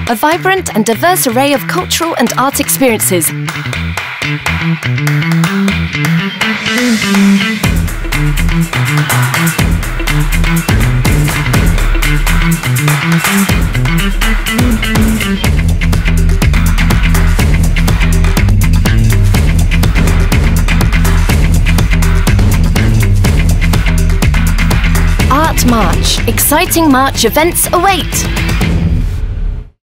a vibrant and diverse array of cultural and art experiences. Art March. Exciting March events await!